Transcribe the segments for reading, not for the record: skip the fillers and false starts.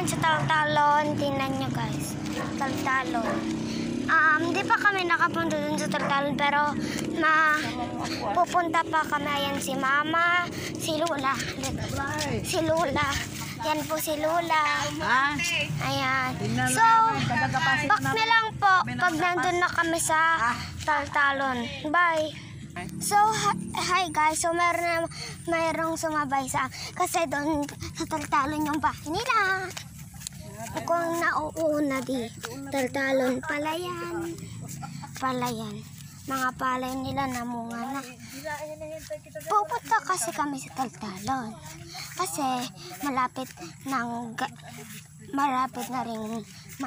sa Taltalon. Tingnan nyo guys. Taltalon. Hindi pa kami nakapunta dun sa Taltalon, pero pupunta pa kami. Ayan si Mama, si Lula. Si Lula. Yan po si Lula. Ayan. So, back na lang po pag nandun na kami sa Taltalon. Bye. So, hi guys. So, mayroong sumabay sa kasi doon sa Taltalon yung bahay nila. Ako ang nauuna di. Taltalon, palayan. Palayan. Mga palay nila namunga na. Pupunta kasi kami sa Taltalon. Kasi malapit na rin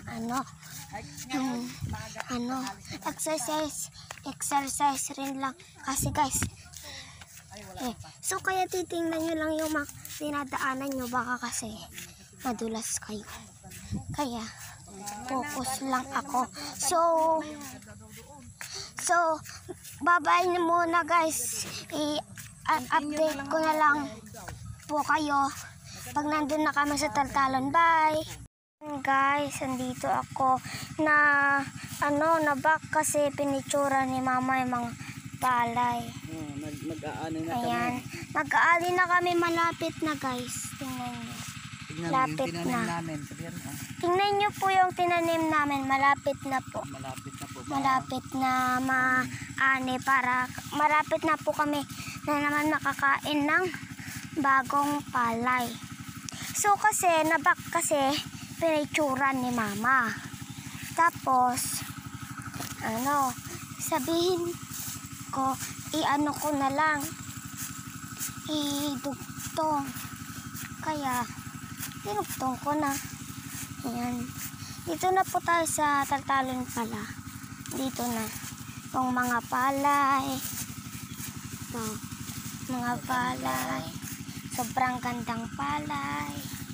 exercise rin lang kasi guys. So kaya titingnan nyo lang yung dinadaanan nyo, baka kasi madulas kayo. Kaya focus lang ako. So bye-bye na muna guys. I-update ko na lang po kayo pag nandun na kami sa Taltalon. Bye! Guys, andito ako na back kasi pinitsura ni Mama yung mga palay. Ayan, mag-aali na kami, malapit na guys. Tingnan nyo. Lapit na. Tingnan nyo po yung tinanim namin, malapit na po. Malapit na maani para malapit na po kami na naman makakain ng bagong palay. So kasi nabak kasi pinitsuran ni Mama. Tapos sabihin ko ko na lang idugtong. Kaya dinugtong ko na. Ayan. Dito na po tayo sa Taltalon pala. Dito na. Yung mga palay. Ito. Mga palay. Sobrang gandang palay.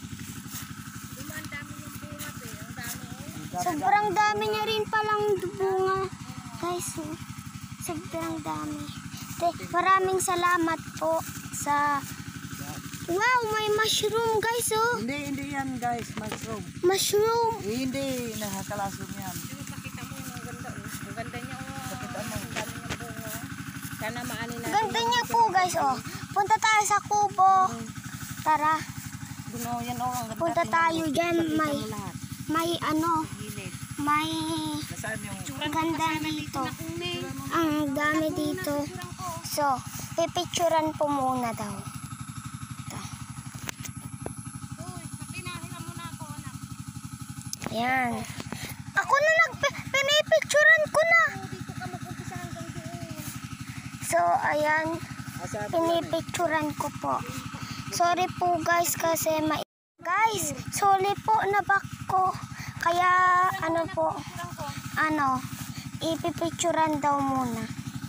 Sobrang dami niya rin palang bunga. Guys, sobrang dami. Maraming salamat po sa... Wow, may mushroom guys, oh. Hindi yan guys, mushroom. Mushroom. Hindi, nakakalasong yan. Pakita mo yung ganda, oh. Ang ganda niya, oh. Pakita mo. Ang dami niyang bunga. Sana maani natin. Ganda niya po guys, oh. Punta tayo sa kubo. Tara. Yan, oh. Ang ganda. Punta tayo dyan. May ganda dito. Ang dami dito. So, pipicturan po muna daw. Ayan. Ako na pinipicturan ko na. So, ayan. Pinipicturan ko po. Sorry po guys kasi guys, sorry po nabak ko. Kaya ipipicturan daw muna.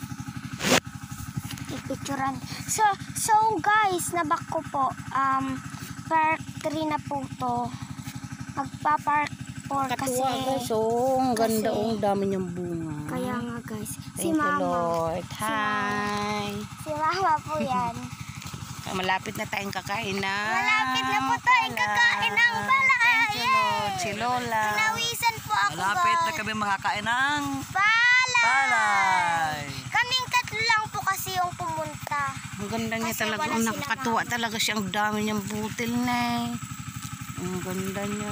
Ipicturan. So guys, nabak ko po. Park 3 na po to. Magpa-park 4 kasi. Guys, oh, ang ganda, oh, ang dami niyang bunga. Kaya nga guys. Si Thank you, Mama. Lord. Hi. Si Mama po yan. Malapit na tayong kakain na. Malapit na po tayong kakain ng palay. Thank you, Lord. Si Lola. Pinawisan po ako Malapit na guys. kami makakain ng Palay. Kaming tatlo lang po kasi yung pumunta. Ang ganda niya Kasi talaga. wala Ang sila nakakatuwa Mama. talaga siya. Ang dami niyang butil na. Ang ganda niya.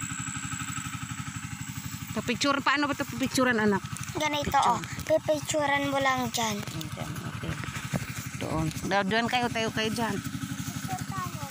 Papicture. Paano ba ito papicturean, anak? Ganito pipicturan mo lang dyan. Ayan, okay. Doon kayo, tayo kayo dyan. Picture tayo.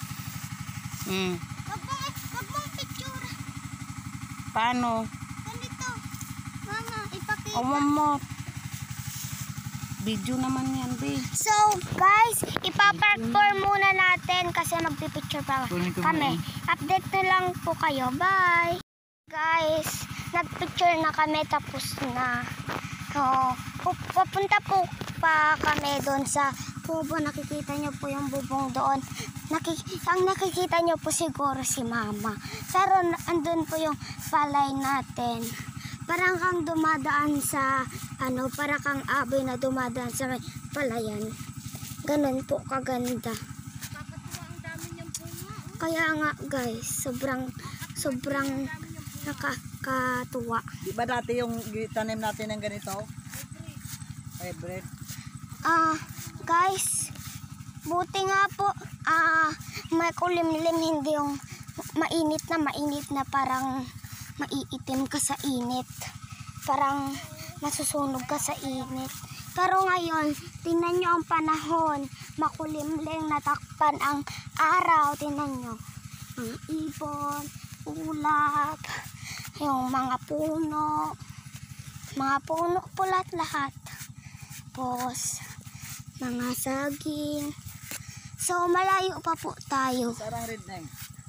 Wag mong picture. Paano? Ganito. Mama, ipakita. Mo. Video naman yan, be. So, guys, ipapark tour muna natin kasi magpipicture pa kami. Update na lang po kayo. Bye! Guys, nagpicture na kami tapos na. Papunta po pa kami doon sa kubo. Nakikita nyo po yung bubong doon. Ang nakikita nyo po siguro si Mama. Pero andun po yung palay natin. Parang kang dumadaan sa para kang aboy na dumadaan sa may palayan. Ganun po kaganda. Kaya nga guys, sobrang nakakatuwa. Di ba dati yung tanim natin ng ganito? Hybrid. Guys, buti nga po, may kulimlim, hindi yung mainit na parang maiitim ka sa init. Parang masusunog ka sa init. Pero ngayon, tingnan nyo ang panahon, makulimlim, natakpan ang araw, tingnan nyo. Ang ibon, ulap, yung mga puno po lahat. Tapos, mga saging. So, malayo pa po tayo. Sarang red na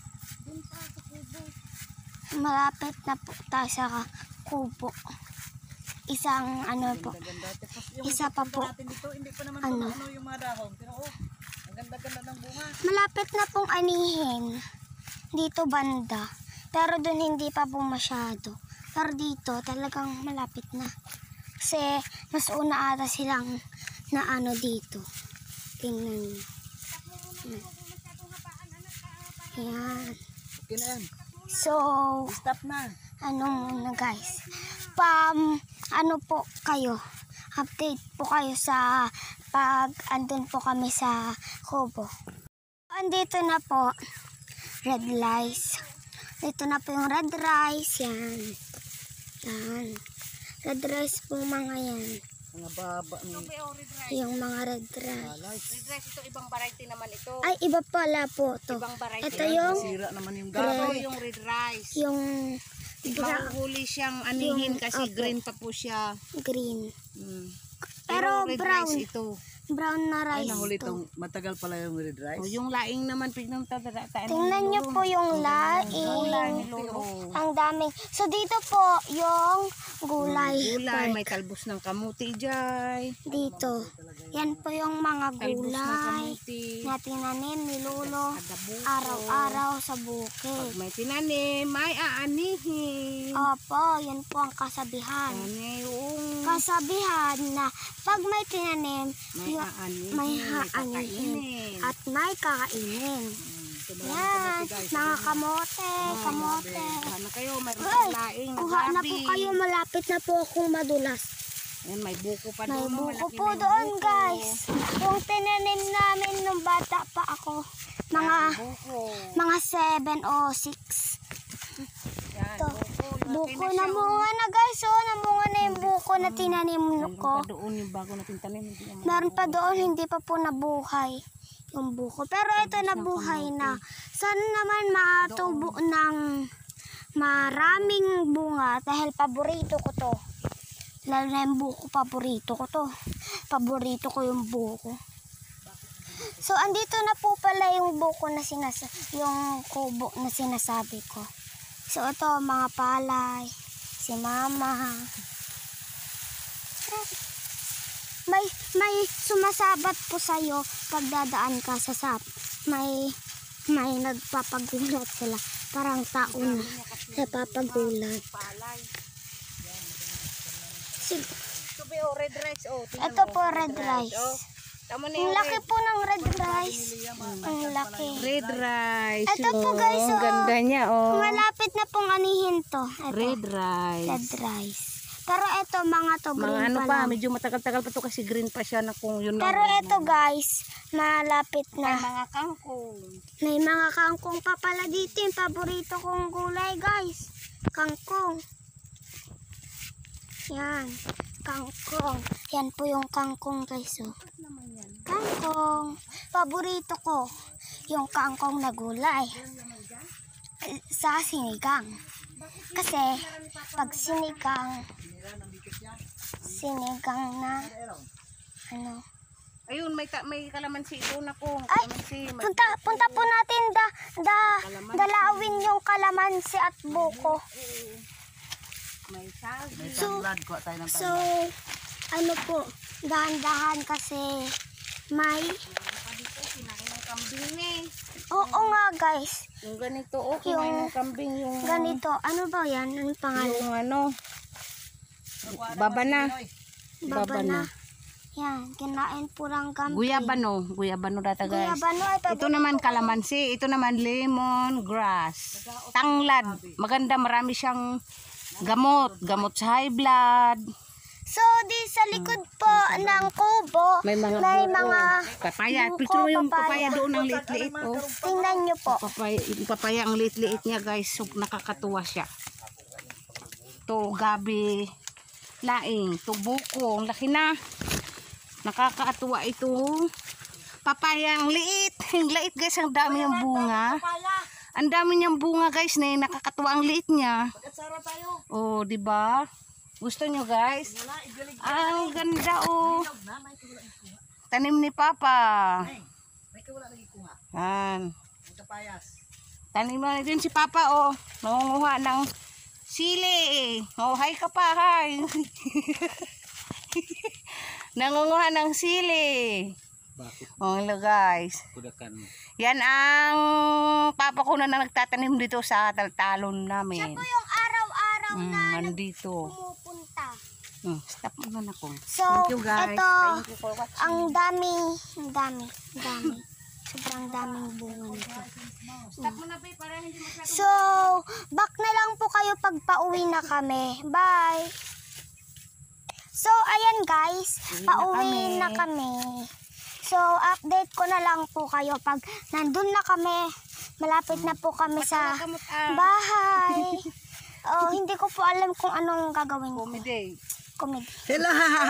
Malapit na po tayo sa kubo. Isang po. Isa pa po. Dito, hindi pa naman Ano? yung mga dahon. Pero ang ganda-ganda ng bunga. Malapit na pong anihin. Dito banda. Pero doon hindi pa po masyado. Pero dito talagang malapit na. Kasi mas una ata silang na dito. Tingnan niyo. Ayan. Okay na yan. So, Stop na. muna guys. Po kayo. Update po kayo sa pag andun po kami sa kubo. Andito na po. Red rice. Dito na po yung red rice. Yan. Yan. Red rice po mga yan. Mga baba ni Yung mga red rice. Red rice ito, ibang variety naman ito. Ay, iba pala po to. Ibang variety. Ito yung sira naman yung Ito gabi. yung red rice. yung Mahuhuli siyang anihin Yung- kasi opo. green pa po siya. green. Mm. Pero red brown. rice ito. Brown na Ay, rice nahuli to. itong matagal pala yung red rice. O, yung laing naman tignan Tingnan nyo po yung laing. lolo. Ang daming. So dito po yung gulay. Gulay, part. may talbos ng kamuti dyan. Dito. Yan po yung mga Talbos ng gulay kamuti. na tinanim ni Lolo Adabuko. araw-araw sa Pag bukid. may tinanim, may aanihin. Opo, yan po ang kasabihan. Ano yung Kasabihan na pag may tinanim, may yung- aanihin, may may haanihin kakainin. at may kakainin. Yan, mga kamote. Sana kayo, may Ay, laing. kuha na po kayo, malapit na po akong madulas. Yan, may buko pa May doon. buko malaki po na yung doon buko. guys. Yung tinanim namin nung bata pa ako. Mga Buko. 7 o 6. Yan, Ito. buko. Buko na bunga na guys. Oh, namunga na yung buko na tinanim Meron ko. pa doon yung bago natin tanim. Hindi naman Meron pa doon, hindi pa po nabuhay yung buko. Pero ito nabuhay na. Sana naman matubo ng maraming bunga dahil paborito ko to. Lalo na yung buko, paborito ko to. Paborito ko yung buko. So, andito na po pala yung buko na yung kubo na sinasabi ko. So, ito, mga palay, si mama. May sumasabat po sa'yo pag dadaan ka sa may nagpapagulat sila. Parang tao na napapagulat. palay. Sig- Ito ba yung red rice? Oh, tingnan Ito mo, po red rice. Oh, tama na Ang yung laki po ng red rice. Ang laki. red rice. Ito po, guys, Ang oh. ganda niya, oh. Malapit na pong anihin to. Ito, Red rice. red rice. Pero ito mga to Mga green ano pa pa, lang. medyo matagal-tagal pa to kasi green pa siya na kung yun. Pero ito guys, malapit na. mga kangkong. May mga kangkong pa pala dito. Yung paborito kong gulay guys. Kangkong. Yan. Kangkong. Yan po yung kangkong guys. Oh. Kangkong. Paborito ko. Yung kangkong na gulay. Sa sinigang. Kasi pag sinigang na ano. Ayun, may kalamansi doon ako. Ay, Kalamansi. punta po natin dalawin yung kalamansi at buko. May sagi. May So- tanglad, kuha tayo ng So, tanglad. ano po, dahan-dahan kasi may, Kinain ng kambing eh. oo nga guys, Yung ganito, oh, kinain ng kambing yung... ganito, ano ba yan, anong pangalan? Yung ano, baba na. Baba na. Yan, kinain po ng kambing. Guyabano data guys. Guyabano, Ito naman kalamansi, ito naman lemon grass. Tanglad, maganda, marami siyang gamot sa high blood. So, di sa likod po ng kubo, May mga papaya. buko, Picture mo yung papaya. papaya doon ang liit-liit oh. Tingnan nyo po. Yung papaya ang liit-liit niya guys, so nakakatuwa siya. To gabi, laing, to buko, ang laki na. Nakakatuwa ito. Papaya ang liit. Ang liit guys, ang dami yung bunga. Ang dami niyang bunga guys, na nakakatuwa ang liit niya. Oh, di ba? Gusto nyo guys? Ang ganda oh. Tanim ni Papa. Yan. Tanim na din si Papa oh. Nangunguha ng sili. Oh, hi ka pa, hi. Nangunguha ng sili. Oh, hello guys. Yan ang papa ko na nagtatanim dito sa taltalon namin. Siya po yung araw-araw na Nandito. pumupunta. Stop mo na ako. So, Thank you guys. ito, Thank you for watching. ang dami. Sobrang daming bunga nito. Stop mo na ba para hindi masyadong... So, back na lang po kayo pag pauwi na kami. Bye! So, ayan guys, pauwi na kami. So, update ko na lang po kayo pag nandun na kami. Malapit na po kami sa bahay. Oh, hindi ko po alam kung anong gagawin ko. Comedy. Hello!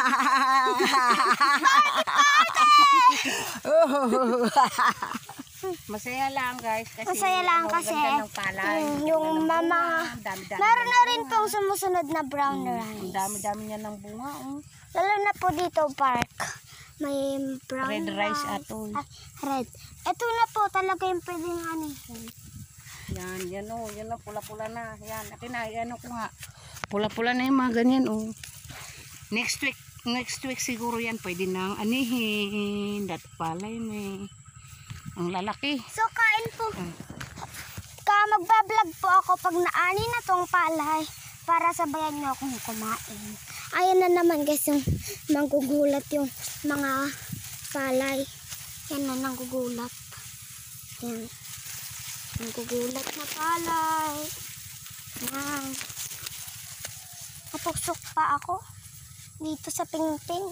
Masaya lang guys. Kasi, Masaya lang kasi ganda ng palay. yung mama, Dami-dami meron ng na rin bunga. pong sumusunod na brown Ang rice. dami-dami niya ng bunga. Oh. Lalo na po dito park. May brown Red rice ato. Red. Ito na po talaga yung pwedeng anihin. Yan oh, pula-pula na. Yan, akin na, yan ko nga. Pula-pula na yung mga ganyan oh. Next week siguro yan pwede nang anihin. Dat palay may ang lalaki. So kain po. Magbablog po ako pag naani na tong palay para sabayan niyo akong kumain. Ayan na naman guys yung manggugulat yung mga palay. Yan na nanggugulat. Yan. Nanggugulat na palay. Yan. Napuksok pa ako dito sa pingping.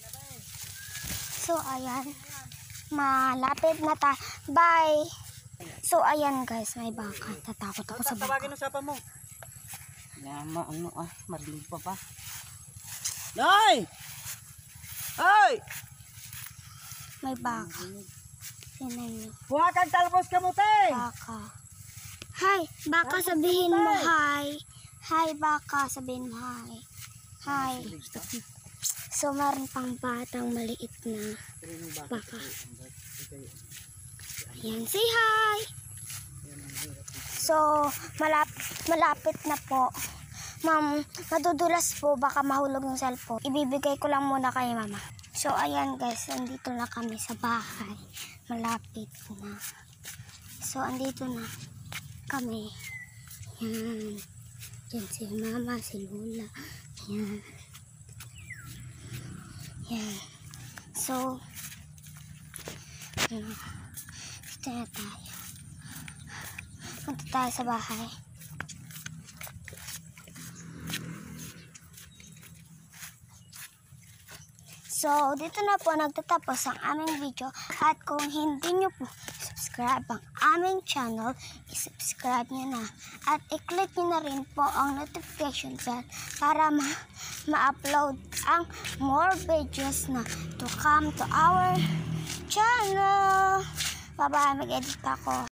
So ayan. Malapit na ta. Bye. So ayan guys, may baka. Tatakot ako sa baka. Tawagin ang sapa mo. Yama, marinig pa ba? Nay! Ay! May baka. Tinan niyo. Buha kang talbos kamuti! Baka. Hi, baka sabihin mo hi. Hi baka, sabihin mo hi. Hi. So meron pang batang maliit na baka. Ayan, say hi. So malapit na po. Ma'am, madudulas po, baka mahulog yung cellphone. Ibibigay ko lang muna kay mama. So ayan guys, andito na kami sa bahay. Malapit na. So andito na kami. Yan. Yan si mama, si Lola. Yan. Yan. So, dito na tayo. Punta tayo sa bahay. So, dito na po nagtatapos ang aming video. At kung hindi nyo po subscribe ang aming channel, isubscribe nyo na. At i-click nyo na rin po ang notification bell para ma-upload ang more videos na to come to our channel. Bye-bye, mag-edit ako.